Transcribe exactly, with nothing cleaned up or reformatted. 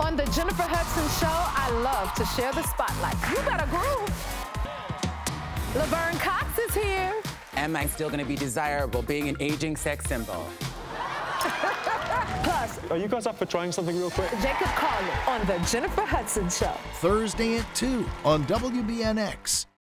On the Jennifer Hudson Show, I love to share the spotlight. You better groove. Laverne Cox is here. Am I still going to be desirable being an aging sex symbol? Plus, are you guys up for trying something real quick? JACOB Collier on the Jennifer Hudson Show. Thursday at two on W B N X.